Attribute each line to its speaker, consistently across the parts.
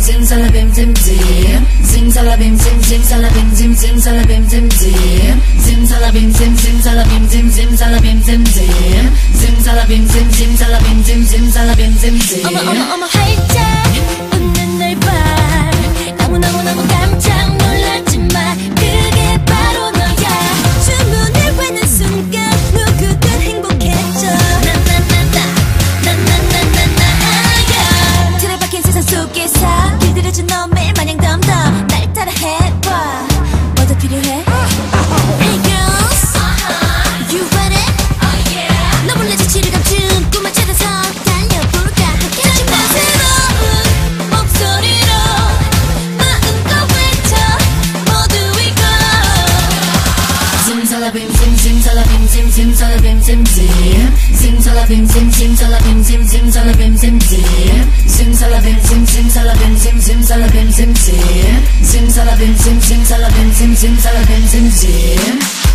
Speaker 1: zimzalabim zimzim, zimzalabim zim zimzalabim zim zimzalabim zimzim, zimzalabim zim zimzalabim zim zimzalabim zimzim, zimzalabim zim zimzalabim zim zimzalabim zimzim.
Speaker 2: 어머 활짝 웃는 널 봐. 너무 깜짝 놀랐지만 그게 바로 너야. 주문을 외는 순간 누구든 행복해져. 나나나나나나나나야. 틀에 박힌 세상 속에서 길들여진 너 매일 마냥 덤덤 날 따라해봐. 뭐더 필요해? Hey girls, you ready? Oh yeah. 너 몰래 지치를 감춘 꿈을 찾아서 달려볼까 함께. 조금만 새로운 목소리로 마음껏 외쳐 모두 이거.
Speaker 1: Zimzalabim zim zimzalabim zim zimzalabim zimzim, zimzalabim zim zimzalabim zim zimzalabim zimzim, zimzalabim zim zimzalabim zim zimzalabim zimzim, zimzalabim zim zimzalabim zim zimzalabim zimzim.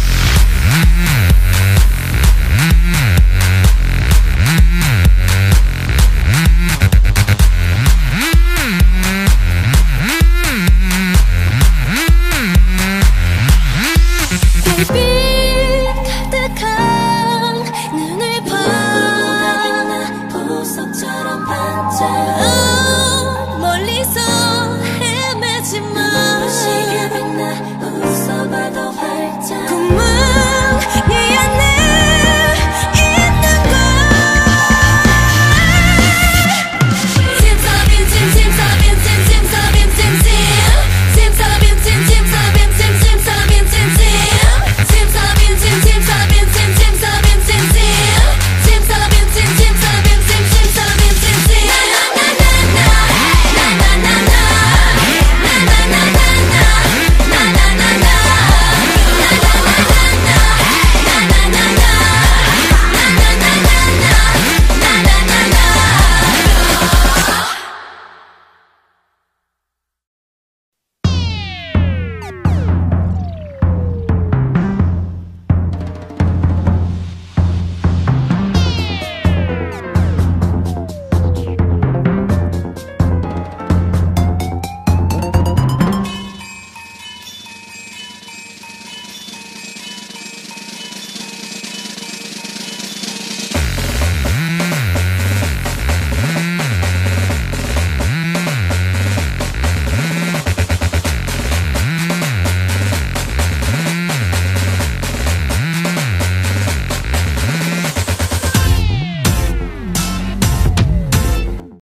Speaker 2: 별빛 가득한 눈을 봐. 보석처럼 반짝. 멀리서 헤매지 마. 시계 빛나